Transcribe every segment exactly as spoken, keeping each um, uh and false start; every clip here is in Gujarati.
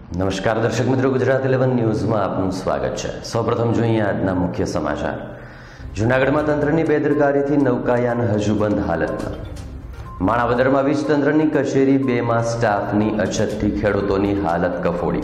નમસ્કાર દર્શક મિત્રો, ગુજરાત ઇલેવન ન્યૂઝમાં આપનું સ્વાગત છે। સૌપ્રથમ જોઈએ આજના મુખ્ય સમાચાર। જૂનાગઢમાં તંત્રની બેદરકારીથી નૌકાયાન હજુ બંધ હાલતમાં। માણાવદરમાં વીજ તંત્રની કચેરી બેમાં સ્ટાફની અછતથી ખેડૂતોની હાલત કફોડી।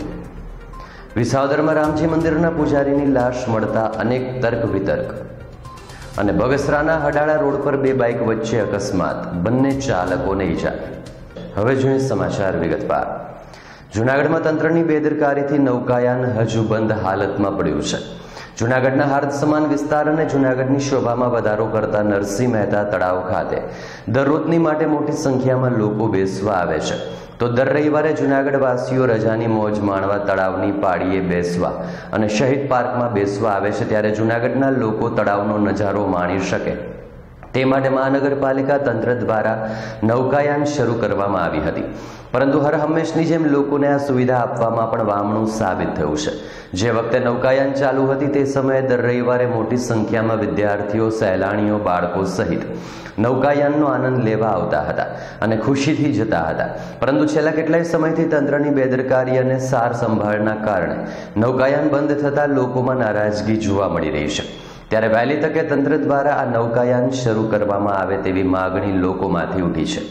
વિસાવદરમાં રામજી મંદિરના પૂજારીની લાશ મળતા અનેક તર્ક વિતર્ક। અને બગસરાના હડાળા રોડ પર બે બાઇક વચ્ચે અકસ્માત, બંને ચાલકોને ઈજા। હવે જોઈએ સમાચાર વિગતવાર। જૂનાગઢમાં તંત્રની બેદરકારીથી નૌકાયાન હજુ બંધ હાલતમાં પડ્યું છે। જૂનાગઢના હાર્દ સમાન વિસ્તાર અને જૂનાગઢની શોભામાં વધારો કરતા નરસિંહ મહેતા તળાવ ખાતે દરરોજની માટે મોટી સંખ્યામાં લોકો બેસવા આવે છે, તો દર રવિવારે જૂનાગઢ વાસીઓ રજાની મોજ માણવા તળાવની પાળીએ બેસવા અને શહીદ પાર્કમાં બેસવા આવે છે। ત્યારે જૂનાગઢના લોકો તળાવનો નજારો માણી શકે તે માટે મહાનગરપાલિકા તંત્ર દ્વારા નૌકાયાન શરૂ કરવામાં આવી હતી, પરંતુ હર હંમેશની જેમ લોકોને આ સુવિધા આપવામાં પણ વામણું સાબિત થયું છે। જે વખતે નૌકાયાન ચાલુ હતી તે સમયે દર રવિવારે મોટી સંખ્યામાં વિદ્યાર્થીઓ, સહેલાણીઓ, બાળકો સહિત નૌકાયાનનો આનંદ લેવા આવતા હતા અને ખુશીથી જતા હતા, પરંતુ છેલ્લા કેટલાય સમયથી તંત્રની બેદરકારી અને સાર સંભાળના કારણે નૌકાયાન બંધ થતા લોકોમાં નારાજગી જોવા મળી રહી છે। ત્યારે વહેલી તકે તંત્ર દ્વારા આ નૌકાયાન શરૂ કરવામાં આવે તેવી માગણી લોકોમાંથી ઉઠી છે।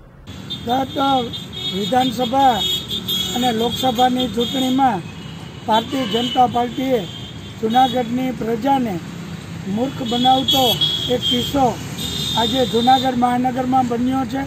ગત વિધાનસભા અને લોકસભાની ચૂંટણીમાં ભારતીય જનતા પાર્ટીએ જૂનાગઢની પ્રજાને મૂર્ખ બનાવતો એક કિસ્સો આજે જૂનાગઢ મહાનગરમાં બન્યો છે।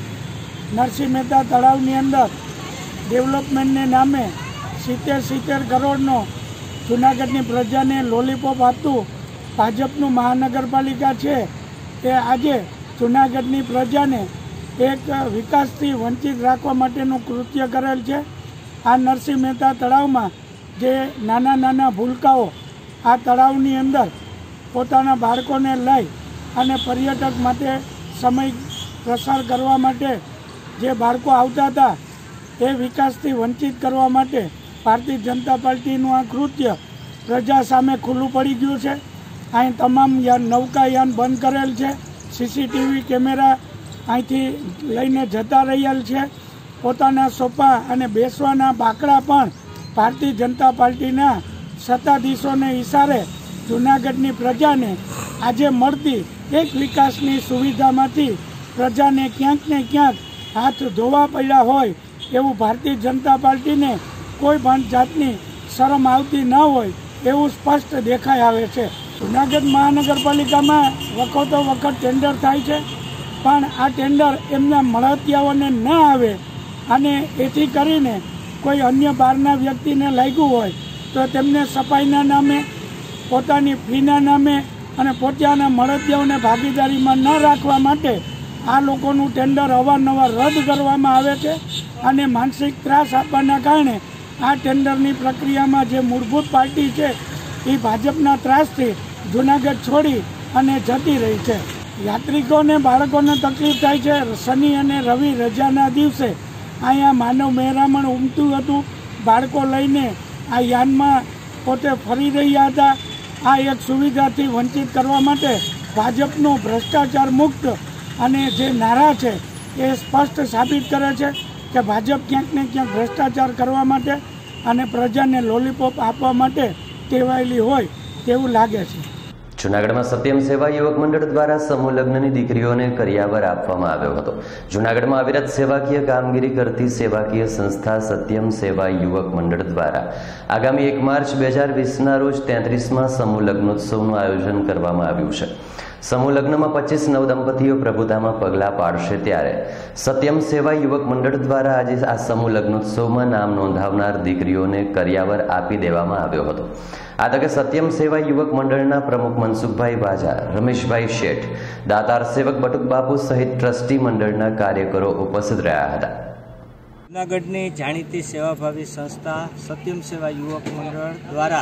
નરસિંહ મહેતા તળાવની અંદર ડેવલપમેન્ટને નામે સિત્તેર સિત્તેર કરોડનો જૂનાગઢની પ્રજાને લોલીપોપ આપતું ભાજપનું મહાનગરપાલિકા છે તે આજે જૂનાગઢની પ્રજાને એક વિકાસથી વંચિત રાખવા માટેનું કૃત્ય કરેલ છે। આ નરસિંહ મહેતા તળાવમાં જે નાના નાના ભૂલકાઓ આ તળાવની અંદર પોતાના બાળકોને લઈ અને પર્યટક માટે સમય પ્રસાર કરવા માટે જે બાળકો આવતા હતા એ વિકાસથી વંચિત કરવા માટે ભારતીય જનતા પાર્ટીનું આ કૃત્ય પ્રજા સામે ખુલ્લું પડી ગયું છે। અહીં તમામ નૌકાયાન બંધ કરેલ છે, સીસીટીવી કેમેરા અહીંથી લઈને જતા રહેલ છે। પોતાના સોફા અને બેસવાના બાકડા પણ ભારતીય જનતા પાર્ટીના સત્તાધીશોને ઇશારે જૂનાગઢની પ્રજાને આજે મળતી એક વિકાસની સુવિધામાંથી પ્રજાને ક્યાંક ને ક્યાંક હાથ ધોવા પડ્યા હોય એવું ભારતીય જનતા પાર્ટીને કોઈ પણ જાતની શરમ આવતી ન હોય એવું સ્પષ્ટ દેખાઈ આવે છે। જૂનાગઢ મહાનગરપાલિકામાં વખતો વખત ટેન્ડર થાય છે, પણ આ ટેન્ડર એમના મળતિયાઓને ન આવે અને એથી કરીને કોઈ અન્ય બહારના વ્યક્તિને લાગ્યું હોય તો તેમને સફાઈના નામે, પોતાની ફીના નામે અને પોતાના મળતિયાઓને ભાગીદારીમાં ન રાખવા માટે આ લોકોનું ટેન્ડર અવારનવાર રદ કરવામાં આવે છે અને માનસિક ત્રાસ આપવાના કારણે આ ટેન્ડરની પ્રક્રિયામાં જે મૂળભૂત પાર્ટી છે એ ભાજપના ત્રાસથી જૂનાગઢ છોડી અને જતી રહી છે। યાત્રિકોને, બાળકોને તકલીફ થાય છે। શનિ અને રવિ રજાના દિવસે અહીંયા માનવ મહેરામણ ઉમટ્યું હતું, બાળકો લઈને આ યાનમાં પોતે ફરી રહ્યા હતા। આ એક સુવિધાથી વંચિત કરવા માટે ભાજપનો ભ્રષ્ટાચાર મુક્ત અને જે નારા છે એ સ્પષ્ટ સાબિત કરે છે કે ભાજપ ક્યાંક ને ક્યાંક ભ્રષ્ટાચાર કરવા માટે અને પ્રજાને લોલીપોપ આપવા માટે ટેવાયેલી હોય તેવું લાગે છે। જૂનાગઢમાં સત્યમ સેવા યુવક મંડળ દ્વારા સમૂહ લગ્નની દીકરીઓને કરિયાવર આપવામાં આવ્યો હતો। જૂનાગઢમાં અવિરત સેવાકીય કામગીરી કરતી સેવાકીય સંસ્થા સત્યમ સેવા યુવક મંડળ દ્વારા આગામી એક માર્ચ બે હજાર વીસના રોજ તેત્રીસમાં સમૂહ લગ્નોત્સવનું આયોજન કરવામાં આવ્યું છે। સમૂહ લગ્નમાં પચીસ નવદંપતીઓ પ્રભુતામાં પગલાં પાડશે, ત્યારે સત્યમ સેવા યુવક મંડળ દ્વારા આજે આ સમૂહ લગ્નોત્સવમાં નામ નોંધાવનાર દીકરીઓને કરિયાવર આપી દેવામાં આવ્યો હતો। આ તકે સત્યમ સેવા યુવક મંડળના પ્રમુખ મનસુખભાઈ વાજા, રમેશભાઈ શેઠ, દાતાર સેવક બટુક બાપુ સહિત ટ્રસ્ટી મંડળના કાર્યકરો ઉપસ્થિત રહ્યા હતા। જૂનાગઢની જાણીતી સેવાભાવી સંસ્થા સત્યમ સેવા યુવક મંડળ દ્વારા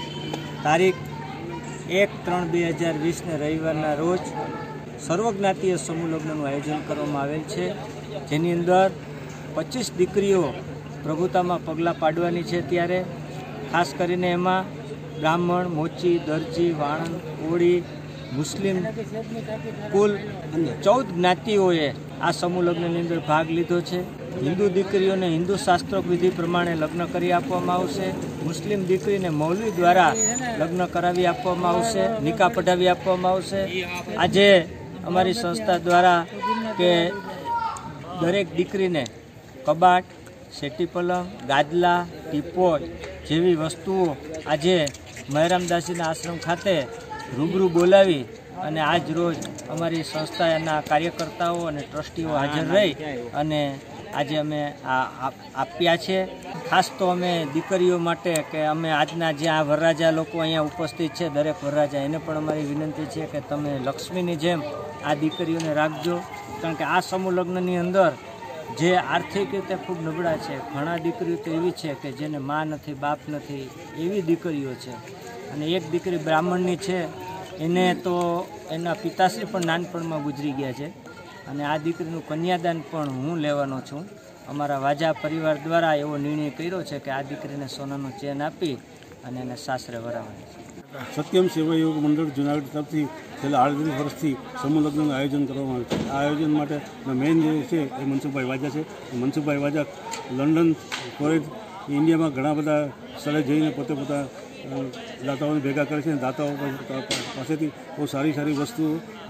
તારીખ એક ત્રણ બે હજાર વીસને રવિવારના રોજ સર્વજ્ઞાતીય સમૂહ લગ્નનું આયોજન કરવામાં આવેલ છે, જેની અંદર પચીસ દીકરીઓ પ્રભુતામાં પગલાં પાડવાની છે। ત્યારે ખાસ કરીને એમાં બ્રાહ્મણ, મોચી, દરજી, વાણંદ, કોળી, મુસ્લિમ કુલ ચૌદ જ્ઞાતિઓએ આ સમૂહ લગ્નની અંદર ભાગ લીધો છે। હિન્દુ દીકરીઓને હિન્દુ શાસ્ત્રોક વિધિ પ્રમાણે લગ્ન કરી આપવામાં આવશે. મુસ્લિમ દીકરીને મૌલવી દ્વારા લગ્ન કરાવી આપવામાં આવશે, નિકાહ પઢાવી આપવામાં આવશે. આજે અમારી સંસ્થા દ્વારા કે દરેક દીકરીને કબાટ, શેટી પલંગ, ગાદલા, ટીપોય જેવી વસ્તુઓ આજે મહેરામદાસીના આશ્રમ ખાતે રૂબરૂ બોલાવી અને આજ રોજ અમારી સંસ્થાના કાર્યકર્તાઓ અને ટ્રસ્ટીઓ હાજર રહી અને આજે અમે આ આપ્યા છે. ખાસ તો અમે દીકરીઓ માટે કે અમે આજના જે આ વરરાજા લોકો અહીંયા ઉપસ્થિત છે, દરેક વરરાજા એને પણ અમારી વિનંતી છે કે તમે લક્ષ્મીની જેમ આ દીકરીઓને રાખજો. કારણ કે આ સમૂહ લગ્નની અંદર જે આર્થિક રીતે ખૂબ નબળા છે, ઘણા દીકરીઓ તો એવી છે કે જેને મા નથી, બાપ નથી, એવી દીકરીઓ છે. અને એક દીકરી બ્રાહ્મણની છે, એને તો એના પિતાશ્રી પણ નાનપણમાં ગુજરી ગયા છે અને આ દીકરીનું કન્યાદાન પણ હું લેવાનો છું. અમારા વાજા પરિવાર દ્વારા એવો નિર્ણય કર્યો છે કે આ દીકરીને સોનાનું ચેન આપી અને એને સાસરે વરાવવાની છે. સત્યમ સેવા યોગ મંડળ જુનાગઢ તરફથી છેલ્લા આડત્રીસ વર્ષથી સમૂહ લગ્નનું આયોજન કરવામાં આવે છે. આ આયોજન માટેના મેઇન જે છે એ મનસુખભાઈ વાજા છે. મનસુખભાઈ વાજા લંડન, ફોરેન, ઇન્ડિયામાં ઘણા બધા સ્થળે જઈને પોતે પોતા દાતાઓને ભેગા કરે છે અને દાતાઓ પાસેથી બહુ સારી સારી વસ્તુઓ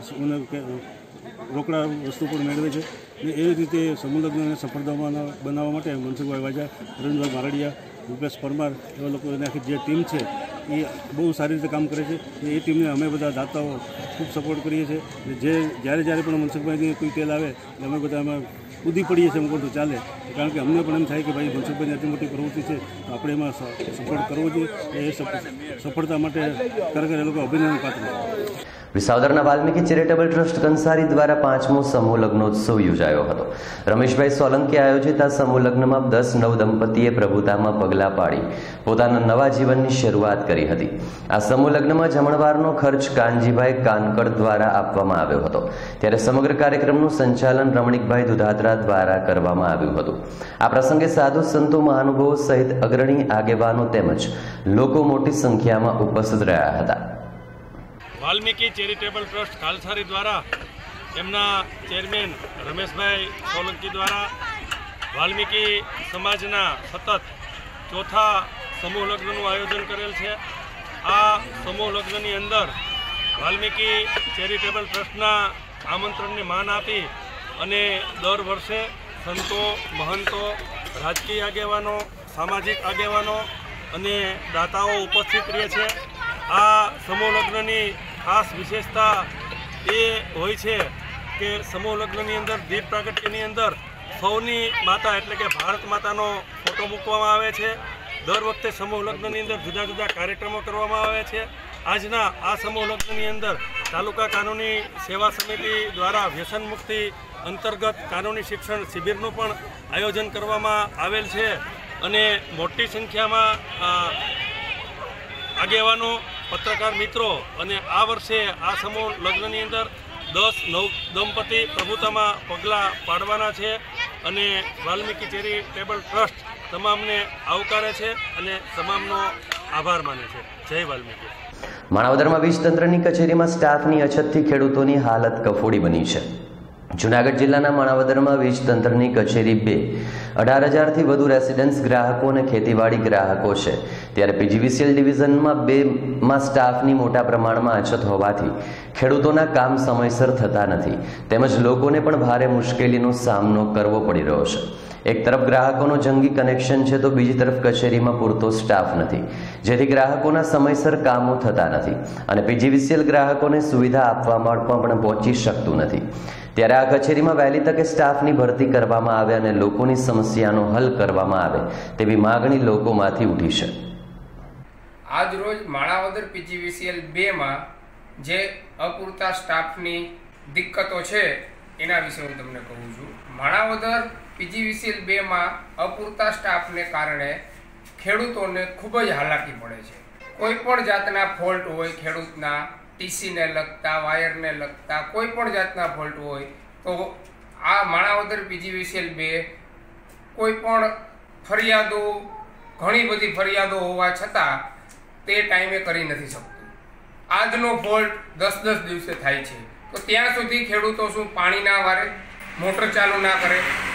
રોકડા વસ્તુ પણ મેળવે છે. અને એવી રીતે સમૂહ લગ્નને સફળ બનાવવા માટે મનસુખભાઈ વાજા, અરવિંદભાઈ મારડિયા, રૂપેશ પરમાર એવા લોકોની આખી જે ટીમ છે એ બહુ સારી રીતે કામ કરે છે. એ ટીમને અમે બધા દાતાઓ ખૂબ સપોર્ટ કરીએ છીએ. જે જ્યારે જ્યારે પણ મનસુખભાઈની કોઈ તેલ આવે એટલે અમે બધા એમાં કૂદી પડીએ છીએ, એમ તો ચાલે. કારણ કે અમને પણ એમ થાય કે ભાઈ મનસુખભાઈની આટલી મોટી પ્રવૃત્તિ છે તો આપણે એમાં સપોર્ટ કરવો જોઈએ. એ સફળતા માટે ખરેખર એ લોકો અભિનંદન પાત્ર છે. વિસાવદરના વાલ્મીકી ચેરિટેબલ ટ્રસ્ટ કંસારી દ્વારા પાંચમો સમૂહ લગ્નોત્સવ યોજાયો હતો. રમેશભાઈ સોલંકી આયોજિત આ સમૂહ લગ્નમાં દસ નવ દંપતીએ પ્રભુતામાં પગલાં પાડી પોતાના નવા જીવનની શરૂઆત કરી હતી. આ સમૂહ લગ્નમાં જમણવારનો ખર્ચ કાનજીભાઈ કાનકડ દ્વારા આપવામાં આવ્યો હતો. ત્યારે સમગ્ર કાર્યક્રમનું સંચાલન રમણીકભાઈ દુધાત્રા દ્વારા કરવામાં આવ્યું હતું. આ પ્રસંગે સાધુ સંતો, મહાનુભાવો સહિત અગ્રણી આગેવાનો તેમજ લોકો મોટી સંખ્યામાં ઉપસ્થિત રહ્યા હતા. વાલ્મીકી ચેરિટેબલ ટ્રસ્ટ ખાલસારી દ્વારા એમના ચેરમેન રમેશભાઈ સોલંકી દ્વારા વાલ્મીકી સમાજના સતત ચોથા સમૂહ લગ્નનું આયોજન કરેલ છે. આ સમૂહ લગ્નની અંદર વાલ્મીકી ચેરિટેબલ ટ્રસ્ટના આમંત્રણને માન આપી અને દર વર્ષે સંતો, મહંતો, રાજકીય આગેવાનો, સામાજિક આગેવાનો અને દાતાઓ ઉપસ્થિત રહે છે. આ સમૂહ લગ્નની ખાસ વિશેષતા એ હોય છે કે સમૂહ લગ્નની અંદર દીપ પ્રાગટ્યની અંદર સૌની માતા એટલે કે ભારત માતાનો ફોટો મૂકવામાં આવે છે. દર વખતે સમૂહ લગ્નની અંદર જુદા જુદા કાર્યક્રમો કરવામાં આવે છે. આજના આ સમૂહ લગ્નની અંદર તાલુકા કાનૂની સેવા સમિતિ દ્વારા વ્યસન મુક્તિ અંતર્ગત કાનૂની શિક્ષણ શિબિરનું પણ આયોજન કરવામાં આવેલ છે અને મોટી સંખ્યામાં આગેવાનો, પત્રકાર મિત્રો અને આ વર્ષે આ સમૂહ લગ્નની અંદર દસ નવ દંપતી પ્રભુતામાં પગલાં પાડવાના છે અને વાલ્મીકી ચેરિટેબલ ટ્રસ્ટ તમામને આવકારે છે અને તમામનો આભાર માને છે. જય વાલ્મીકી. માણાવદરમાં વીજ તંત્રની કચેરીમાં સ્ટાફની અછતથી ખેડૂતોની હાલત કફોડી બની છે. જૂનાગઢ જિલ્લાના માણાવદરમાં વીજ તંત્રની કચેરી બે અઢાર હજારથી વધુ રેસિડેન્સ ગ્રાહકો અને ખેતીવાડી ગ્રાહકો છે. ત્યારે પીજીવીસીએલ ડિવિઝનમાં બેમાં સ્ટાફની મોટા પ્રમાણમાં અછત હોવાથી ખેડૂતોના કામ સમયસર થતા નથી તેમજ લોકોને પણ ભારે મુશ્કેલીનો સામનો કરવો પડી રહ્યો છે. એક તરફ ગ્રાહકોનો જંગી કનેક્શન છે તો બીજી તરફ કચેરીમાં પૂરતો સ્ટાફ નથી, જેથી ગ્રાહકોના સમયસર કામો થતા નથી અને પીજીવીસીએલ ગ્રાહકોને સુવિધા આપવામાં પણ પહોંચી શકતું નથી. ત્યારે આ કચેરીમાં વહેલી તકે સ્ટાફની ભરતી કરવામાં આવે અને લોકોની સમસ્યાનો હલ કરવામાં આવે તેવી માગણી લોકોમાંથી ઉઠી છે. આજ રોજ માણાવદર પીજીવીસીએલ બે માં જે અપૂરતા સ્ટાફની દિક્કતો છે એના વિશે હું તમને કહું છું. માણાવદર પીજીવીસીએલ બે માં અપૂરતા સ્ટાફને કારણે ખેડૂતોને ખૂબ જ હાલાકી પડે છે. કોઈ પણ જાતના ફોલ્ટ હોય ખેડૂતના, ટીસીને લગતા, વાયરને લગતા કોઈ પણ જાતના ફોલ્ટ હોય તો આ માણાવદર પીજીવીસીએલ બે કોઈ પણ ફરિયાદો, ઘણી બધી ફરિયાદો હોવા છતાં તે ટાઈમે કરી નથી શકતું. આજનો ફોલ્ટ દસ દસ દિવસે થાય છે તો ત્યાં સુધી ખેડૂતો શું પાણી ના વારે, મોટર ચાલુ ના કરે,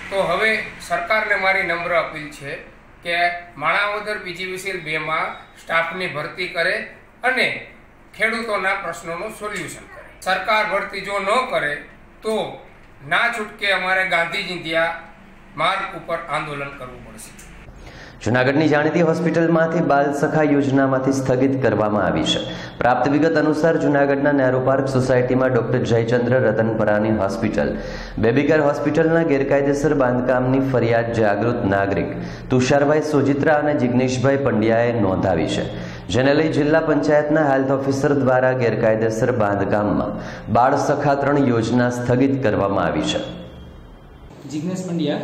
તો હવે સરકારને મારી નમ્ર અપીલ છે કે માણાવદર પીજીવીસીએલ બેમાં સ્ટાફની ભરતી કરે અને ખેડૂતોના પ્રશ્નોનું સોલ્યુશન કરે. સરકાર ભરતી જો ન કરે તો ના છૂટકે અમારે ગાંધીજી ત્યાં માર્ગ ઉપર આંદોલન કરવું પડશે. જૂનાગઢની જાણીતી હોસ્પિટલમાંથી બાલ સખા યોજનામાંથી સ્થગિત કરવામાં આવી છે. પ્રાપ્ત વિગત અનુસાર જૂનાગઢના નેહરુ પાર્ક સોસાયટીમાં ડોક્ટર જયચંદ્ર રતનપરાની હોસ્પિટલ બેબી કેર હોસ્પિટલના ગેરકાયદેસર બાંધકામની ફરિયાદ જાગૃત નાગરિક તુષારભાઈ સોજિત્રા અને જિગ્નેશભાઈ પંડ્યાએ નોંધાવી છે, જેને લઈ જિલ્લા પંચાયતના હેલ્થ ઓફિસર દ્વારા ગેરકાયદેસર બાંધકામમાં બાળ સખા ત્રણ યોજના સ્થગિત કરવામાં આવી છે. જિગ્નેશ પંડ્યા,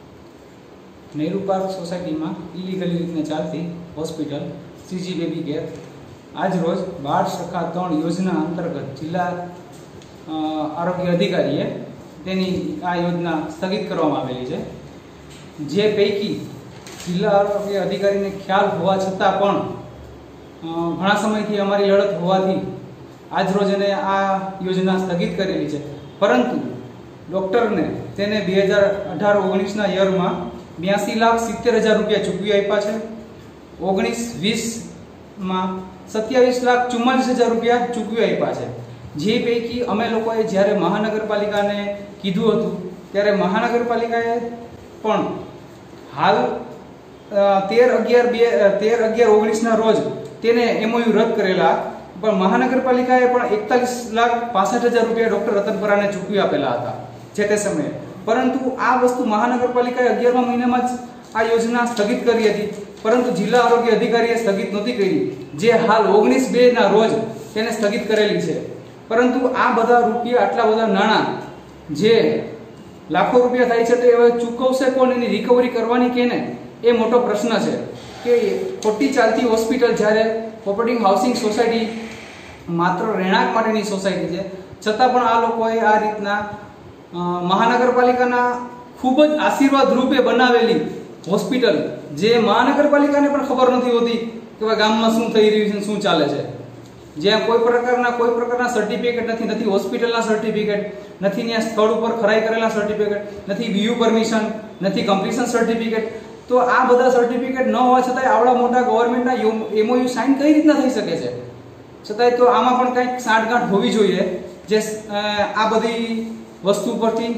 નેહરુ પાર્ક સોસાયટીમાં ઇલીગલી રીતને ચાલતી હોસ્પિટલ સીજી બેબી કેર આજ રોજ બાળ સખા ત્રણ યોજના અંતર્ગત જિલ્લા આરોગ્ય અધિકારીએ તેની આ યોજના સ્થગિત કરવામાં આવેલી છે. જે પૈકી જિલ્લા આરોગ્ય અધિકારીને ખ્યાલ હોવા છતાં પણ ઘણા સમયથી અમારી લડત હોવાથી આજ રોજ એને આ યોજના સ્થગિત કરેલી છે. પરંતુ ડૉક્ટરને તેને બે હજાર અઢાર ઓગણીસના યરમાં બ્યાસી લાખ સિત્તેર હજાર રૂપિયા ચૂકવી આપ્યા છે. ઓગણીસ વીસમાં સત્યાવીસ લાખ ચુમ્માલીસ હજાર રૂપિયા ચૂકવી આપ્યા છે. જે પૈકી અમે લોકોએ જ્યારે મહાનગરપાલિકાને કીધું હતું ત્યારે મહાનગરપાલિકાએ પણ હાલ તેર અગિયાર બે તેર અગિયાર ઓગણીસના રોજ તેને એમઓયુ રદ કરેલા, પણ મહાનગરપાલિકાએ પણ એકતાલીસ લાખ પાસઠ હજાર રૂપિયા ડૉક્ટર રતનપરાને ચૂકવી આપેલા હતા જે તે સમયે. પરંતુ આ વસ્તુ મહાનગરપાલિકાએ અગિયારમા મહિનામાં જ આ યોજના સ્થગિત કરી હતી, પરંતુ જિલ્લા આરોગ્ય અધિકારીએ સ્થગિત નહોતી કરી, જે હાલ ઓગણીસ બે ના રોજ તેને સ્થગિત કરેલી છે. પરંતુ આ બધા રૂપિયા, આટલા બધા નાણાં જે લાખો રૂપિયા થાય છે તે હવે ચૂકવશે કોણ, એની રિકવરી કરવાની કેને, એ મોટો પ્રશ્ન છે. કે ખોટી ચાલતી હોસ્પિટલ જ્યારે કોઓપરેટિવ હાઉસિંગ સોસાયટી માત્ર રહેણાંક માટેની સોસાયટી છે, છતાં પણ આ લોકોએ આ રીતના મહાનગરપાલિકાના ખૂબ જ આશીર્વાદ રૂપે બનાવેલી હોસ્પિટલ, જે મહાનગરપાલિકાને પણ ખબર નથી હોતી કે ભાઈ ગામમાં શું થઈ રહ્યું છે, શું ચાલે છે, જ્યાં કોઈ પ્રકારના કોઈ પ્રકારના સર્ટિફિકેટ નથી, નથી હોસ્પિટલના સર્ટિફિકેટ, નથી ત્યાં સ્થળ ઉપર ખરાઈ કરેલા સર્ટિફિકેટ, નથી બીયુ પરમિશન, નથી કમ્પ્લીશન સર્ટિફિકેટ. તો આ બધા સર્ટિફિકેટ ન હોવા છતાંય આવડા મોટા ગવર્મેન્ટના એમઓયુ સાઇન કઈ રીતના થઈ શકે છે? છતાંય તો આમાં પણ કંઈક સાંઠગાંઠ હોવી જોઈએ, જે આ બધી વસ્તુ પરથી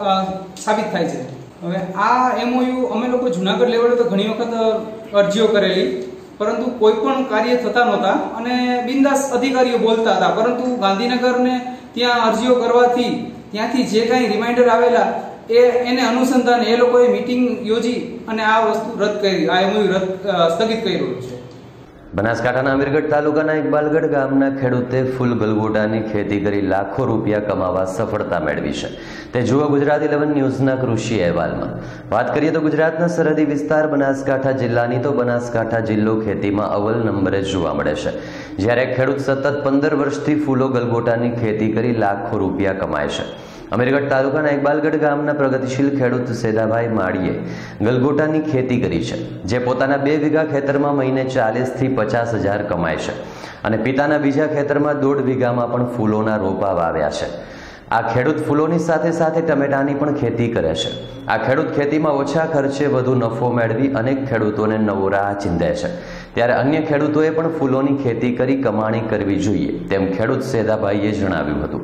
સાબિત થાય છે. હવે આ એમઓયુ અમે લોકો જુનાગઢ લેવલે તો ઘણી વખત અરજીઓ કરેલી, પરંતુ કોઈ પણ કાર્ય થતા નહોતા અને બિંદાસ અધિકારીઓ બોલતા હતા. પરંતુ ગાંધીનગરને ત્યાં અરજીઓ કરવાથી ત્યાંથી જે કાંઈ રિમાઇન્ડર આવેલા એ એને અનુસંધાને એ લોકોએ મિટિંગ યોજી અને આ વસ્તુ રદ કરી, આ એમઓયુ રદ સ્થગિત કર્યું છે. બનાસકાંઠાના અમીરગઢ તાલુકાના ઇકબાલગઢ ગામના ખેડૂતે ફૂલ ગલગોટાની ખેતી કરી લાખો રૂપિયા કમાવા સફળતા મેળવી છે. તે જુઓ ગુજરાત ઇલેવન ન્યૂઝના કૃષિ અહેવાલમાં. વાત કરીએ તો ગુજરાતના સરહદી વિસ્તાર બનાસકાંઠા જિલ્લાની તો બનાસકાંઠા જિલ્લો ખેતીમાં અવ્વલ નંબરે જોવા મળે છે, જ્યારે ખેડૂત સતત પંદર વર્ષથી ફૂલો ગલગોટાની ખેતી કરી લાખો રૂપિયા કમાય છે. અમીરગઢ તાલુકાના ઇકબાલગઢ ગામના પ્રગતિશીલ ખેડૂત સેદાભાઈ માળીએ ગલગોટાની ખેતી કરી છે, જે પોતાના બે વીઘા ખેતરમાં મહિને ચાલીસથી પચાસ હજાર કમાય છે અને પિતાના બીજા ખેતરમાં દોઢ વીઘામાં પણ ફૂલોના રોપા વાવ્યા છે. આ ખેડૂત ફૂલોની સાથે સાથે ટમેટાની પણ ખેતી કરે છે. આ ખેડૂત ખેતીમાં ઓછા ખર્ચે વધુ નફો મેળવી અનેક ખેડૂતોને નવો રાહ ચીંધે છે. ત્યારે અન્ય ખેડૂતોએ પણ ફૂલોની ખેતી કરી કમાણી કરવી જોઈએ, તેમ ખેડૂત સેદાભાઈએ જણાવ્યું હતું.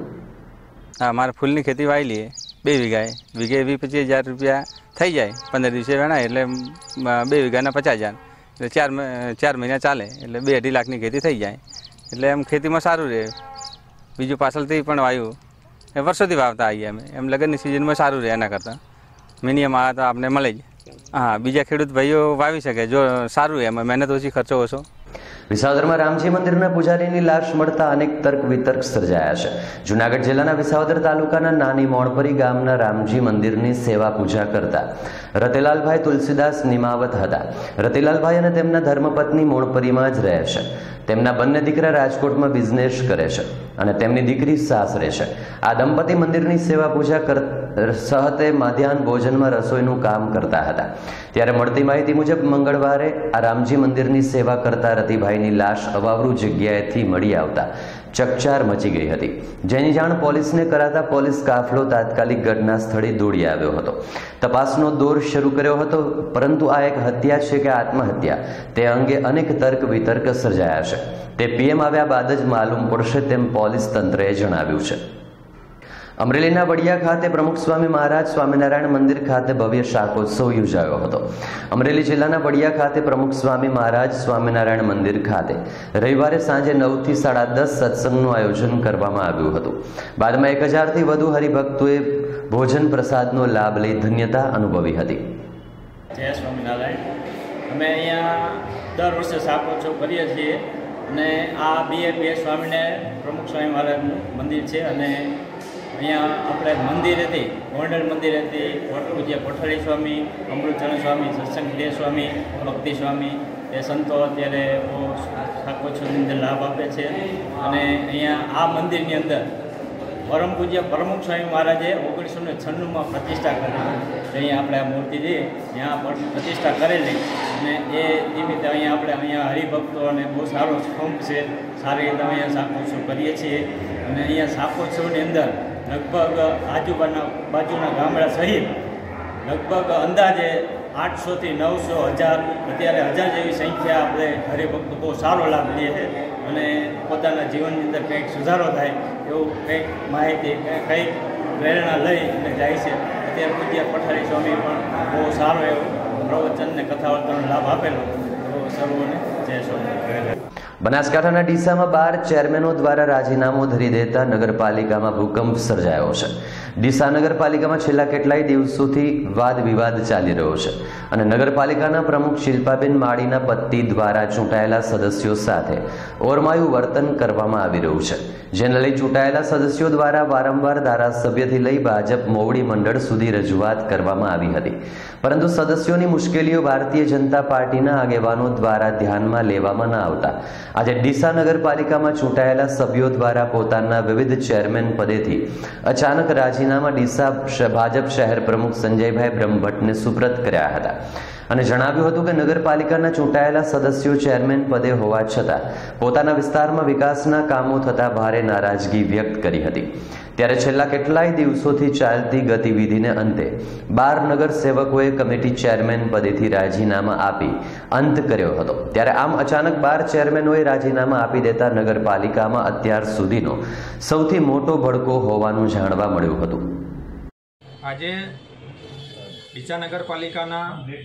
હા, મારે ફૂલની ખેતી વાવેલી બે વીઘાએ, વીઘે વીસ પચીસ હજાર રૂપિયા થઈ જાય, પંદર દિવસે વેણાય એટલે બે વીઘાના પચાસ હજાર એટલે ચાર ચાર મહિના ચાલે એટલે બે અઢી લાખની ખેતી થઈ જાય. એટલે એમ ખેતીમાં સારું રહે. બીજું પાછળથી પણ વાવ્યું, એ વર્ષોથી વાવતા આવીએ અમે, એમ લગ્નની સિઝનમાં સારું રહે એના કરતાં મિનિમમ આ તો આપણે મળે જ. હા, બીજા ખેડૂત ભાઈઓ વાવી શકે જો સારું એમાં મહેનત ઓછી, ખર્ચો ઓછો. વિસાવદરમાં રામજી મંદિરના પૂજારીની લાશ મળતા અનેક તર્ક વિતર્ક સર્જાયા છે. જૂનાગઢ જિલ્લાના વિસાવદર તાલુકાના નાની મોણપરી ગામના રામજી મંદિરની સેવા પૂજા કરતા રતિલાલભાઈ તુલસીદાસ નિમાવત હતા. રતિલાલભાઈ અને તેમના ધર્મપત્ની મોણપરીમાં જ રહે છે. તેમના બંને દીકરા રાજકોટમાં બિઝનેસ કરે છે અને તેમની દીકરી સાસરે છે. આ દંપતી મંદિરની સેવા પૂજા કર સહતે મધ્યાહન ભોજનમાં રસોઈનું કામ કરતા હતા ત્યારે મળતી માહિતી મુજબ મંગળવારે આ રામજી મંદિરની સેવા કરતા રતિભાઈની લાશ અવાવરૂ જગ્યાએથી મળી આવતા ચકચાર મચી ગઈ હતી, જેની જાણ પોલીસને કરાતા પોલીસ કાફલો તાત્કાલિક ઘટના સ્થળે દોડી આવ્યો હતો. તપાસનો દોર શરૂ કર્યો હતો, પરંતુ આ એક હત્યા છે કે આત્મહત્યા તે અંગે અનેક તર્ક વિતર્ક સર્જાયા છે. તે પીએમ આવ્યા બાદ જ માલુમ પડશે તેમ પોલીસ તંત્રએ જણાવ્યું છે. અમરેલીના વડિયા ખાતે પ્રમુખ સ્વામી મહારાજ સ્વામિનારાયણ મંદિર ખાતે ભવ્ય શાકોત્સવ યોજાયો હતો. અમરેલી જિલ્લાના વડિયા ખાતે પ્રમુખ સ્વામી મહારાજ સ્વામિનારાયણ મંદિર ખાતે રવિવારે સાંજે નવથી સાડા દસ સત્સંગનું આયોજન કરવામાં આવ્યું હતું. બાદમાં એક હજારથી વધુ હરિભક્તોએ ભોજન પ્રસાદનો લાભ લઈ ધન્યતા અનુભવી હતી. જય સ્વામિનારાયણ. અમે અહીંયા દર વર્ષે શાકોત્સવ કરીએ છીએ અને આ બે બે સ્વામિનારાયણ પ્રમુખ સ્વામી મહારાજનું મંદિર છે અને અહીંયા આપણે મંદિરેથી ગોંડલ મંદિરેથી પૂજ્ય કોઠારી સ્વામી, અમૃતચરણ સ્વામી, સત્સંગ દેવ સ્વામી, ભક્તિ સ્વામી એ સંતો અત્યારે બહુ શાકોત્સવની અંદર લાભ આપે છે. અને અહીંયા આ મંદિરની અંદર પરમ પૂજ્ય પ્રમુખ સ્વામી મહારાજે ઓગણીસો ને છન્નુંમાં પ્રતિષ્ઠા કરેલી. અહીંયા આપણે આ મૂર્તિ છે ત્યાં પ્રતિષ્ઠા કરેલી અને એ નિમિત્તે અહીંયા આપણે અહીંયા હરિભક્તો અને બહુ સારો સ્તંભ છે, સારી રીતે અહીંયા શાકોત્સવ કરીએ છીએ. અને અહીંયા શાકોત્સવની અંદર લગભગ આજુબાજુના બાજુના ગામડા સહિત લગભગ અંદાજે આઠસોથી નવસો હજાર અત્યારે હજાર જેવી સંખ્યા આપણે હરિભક્તો બહુ સારો લાભ લે છે અને પોતાના જીવનની અંદર કંઈક સુધારો થાય એવું કંઈક માહિતી કંઈક પ્રેરણા લઈ અને જાય છે. અત્યારે પૂજ્ય કોઠારી સ્વામી પણ બહુ સારો એવો પ્રવચનને કથાવર્તનનો લાભ આપેલો. તો સર્વોને જય સ્વામી. બનાસકાંઠાના ડીસામાં બાર ચેરમેનો દ્વારા રાજીનામું ધરી દેતા નગરપાલિકામાં ભૂકંપ સર્જાયો છે. ડીસા નગરપાલિકામાં છેલ્લા કેટલાય દિવસોથી વાદ વિવાદ ચાલી રહ્યો છે અને નગરપાલિકાના પ્રમુખ શિલ્પાબેન માળીના પતિ દ્વારા ચૂંટાયેલા સદસ્યો સાથે ઓરમાયું વર્તન કરવામાં આવી રહ્યું છે, જેને લઈ ચૂંટાયેલા સદસ્યો દ્વારા વારંવાર ધારાસભ્યથી લઈ ભાજપ મોવડી મંડળ સુધી રજૂઆત કરવામાં આવી હતી, પરંતુ સદસ્યોની મુશ્કેલીઓ ભારતીય જનતા પાર્ટીના આગેવાનો દ્વારા ધ્યાનમાં લેવામાં ન આવતા આજે ડીસા નગરપાલિકામાં ચૂંટાયેલા સભ્યો દ્વારા પોતાના વિવિધ ચેરમેન પદેથી અચાનક રાજીનામા ડીસા ભાજપ શહેર પ્રમુખ સંજયભાઈ બ્રહ્મભટ્ટને સુપ્રત કર્યા હતા અને જણાવ્યું હતું કે નગરપાલિકાના ચૂંટાયેલા સદસ્યો ચેરમેન પદે હોવા છતાં પોતાના વિસ્તારમાં વિકાસના કામો થતા ભારે નારાજગી વ્યક્ત કરી હતી. ત્યારે છેલ્લા કેટલાય દિવસોથી ચાલતી ગતિવિધિને અંતે બાર નગર સેવકોએ કમિટી ચેરમેન પદેથી રાજીનામા આપી અંત કર્યો હતો. ત્યારે આમ અચાનક બાર ચેરમેનોએ રાજીનામા આપી દેતા નગરપાલિકામાં અત્યાર સુધીનો સૌથી મોટો ભડકો હોવાનું જાણવા મળ્યું હતું. આજે ડીસા નગરપાલિકાના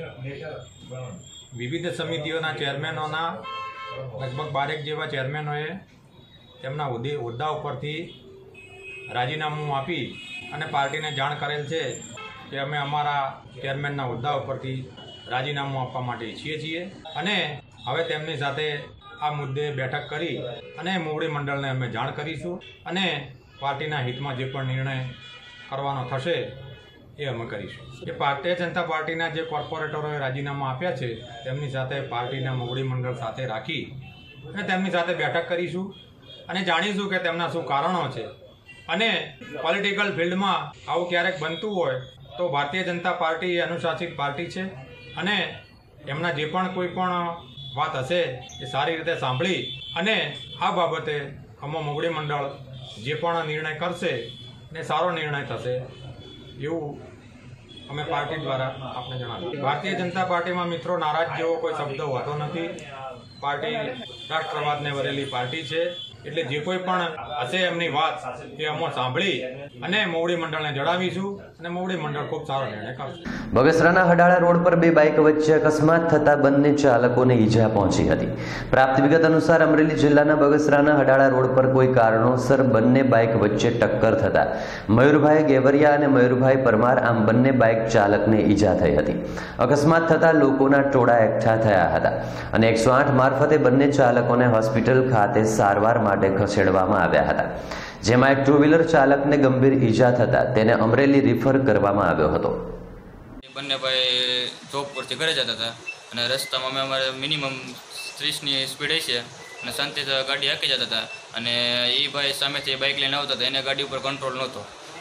વિવિધ સમિતિઓના ચેરમેનોના લગભગ બારેક જેવા ચેરમેનોએ તેમના હોદ્દા ઉપરથી રાજીનામું આપી અને પાર્ટીને જાણ કરેલ છે કે અમે અમારા ચેરમેનના હોદ્દા ઉપરથી રાજીનામું આપવા માટે ઈચ્છીએ છીએ અને હવે તેમની સાથે આ મુદ્દે બેઠક કરી અને મોવડી મંડળને અમે જાણ કરીશું અને પાર્ટીના હિતમાં જે પણ નિર્ણય કરવાનો થશે એ અમે કરીશું. એ ભારતીય જનતા પાર્ટીના જે કોર્પોરેટરોએ રાજીનામા આપ્યા છે તેમની સાથે પાર્ટીના મોવડી મંડળ સાથે રાખી અને તેમની સાથે બેઠક કરીશું અને જાણીશું કે તેમના શું કારણો છે. અને પોલિટિકલ ફિલ્ડમાં આવું ક્યારેક બનતું હોય તો ભારતીય જનતા પાર્ટી એ અનુશાસિત પાર્ટી છે અને એમના જે પણ કોઈ પણ વાત હશે એ સારી રીતે સાંભળી અને આ બાબતે અમો મોવડી મંડળ જે પણ નિર્ણય કરશે ને સારો નિર્ણય થશે એવું અમે પાર્ટી દ્વારા આપને જણાવ્યું. ભારતીય જનતા પાર્ટીમાં મિત્રો નારાજ જેવો કોઈ શબ્દ હોતો નથી. પાર્ટી રાષ્ટ્રવાદને વરેલી પાર્ટી છે એટલે જે કોઈ પણ હશે એમની વાત એ અમે સાંભળી અને મોવડી મંડળને જણાવીશું અને મોવડી મંડળ ખૂબ સારો નિર્ણય કરશે. બગસરાના હડાળા રોડ પર બે બાઇક વચ્ચે અકસ્માત થતા બંને ચાલકોને ઈજા પહોંચી હતી. પ્રાપ્ત વિગત અનુસાર અમરેલી જિલ્લાના બગસરાના હડાળા રોડ પર કોઈ કારણોસર બંને બાઇક વચ્ચે ટક્કર થતા મયુરભાઈ ગેવરિયા અને મયુરભાઈ પરમાર આમ બંને બાઇક ચાલકને ઈજા થઈ હતી. અકસ્માત થતા લોકોના ટોળા એકઠા થયા હતા અને એકસો આઠ મારફતે બંને ચાલકોને હોસ્પિટલ ખાતે સારવાર માટે ખસેડવામાં આવ્યા હતા, જેમાં એક ટુ વ્હીલર ચાલકને ગંભીર ઈજા થતા તેને અમરેલી રિફર કરવામાં આવ્યો હતો. બંને ભાઈ જોબ પરથી ઘરે જતા હતા અને રસ્તામાં અમે અમારે મિનિમમ ત્રીસની સ્પીડ છે અને શાંતિથી ગાડી હાંકી જતા હતા અને એ ભાઈ સામેથી બાઇક લઈને આવતા હતા, એને ગાડી ઉપર કંટ્રોલ નહોતો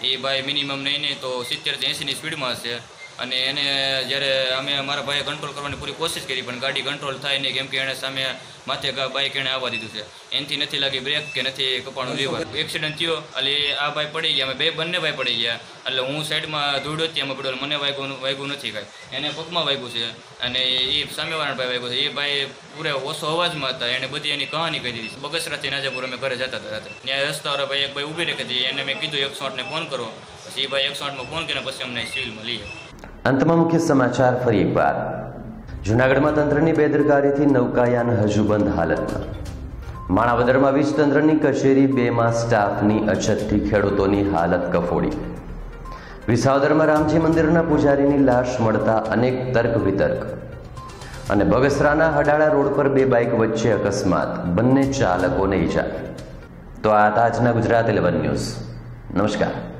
એ ભાઈ મિનિમમ નહીં નહીં તો સિત્તેરથી એંસીની સ્પીડમાં હશે અને એને જ્યારે અમે અમારા ભાઈએ કંટ્રોલ કરવાની પૂરી કોશિશ કરી પણ ગાડી કંટ્રોલ થાય નહીં, કેમ કે એણે સામે માથે બાઇક એણે આવવા દીધું છે, એનાથી નથી લાગી બ્રેક કે નથી કપાણું લીવર. એક્સિડન્ટ થયો એટલે આ ભાઈ પડી ગયા, અમે બે બંને ભાઈ પડી ગયા. એટલે હું સાઈડમાં દોડ્યો ત્યાં પડ્યો, મને વાગ્યું વાગ્યું નથી કાંઈ, એને પગમાં વાગ્યું છે અને એ સામેવાળા ભાઈ વાગ્યું છે. એ ભાઈ પૂરે ઓછો અવાજમાં હતા, એને બધી એની કહાની કહી દીધી. બગસરાથી નાજાપુર અમે ઘરે જતા હતા રાત્રે, ત્યાં રસ્તાવાળા ભાઈ એક ભાઈ ઊભી રાખી હતી, એને મેં કીધું એકસો આઠને ફોન કરો. પછી એ ભાઈ એકસો આઠમાં ફોન કરીને પછી અમને સિવિલમાં લઈએ. અંતમાં મુખ્ય સમાચાર ફરી એકવાર. જૂનાગઢમાં તંત્રની બેદરકારીથી નૌકાયાન હજુ બંધ હાલતમાં. માણાવદરમાં વીજ તંત્રની કચેરી બેમાં સ્ટાફની અછતથી ખેડૂતોની હાલત કફોડી. વિસાવદરમાં રામજી મંદિરના પૂજારીની લાશ મળતા અનેક તર્ક વિતર્ક. અને બગસરાના હડાળા રોડ પર બે બાઇક વચ્ચે અકસ્માત, બંને ચાલકોને ઈજા. તો આ હતા આજના ગુજરાત ઇલેવન ન્યૂઝ. નમસ્કાર.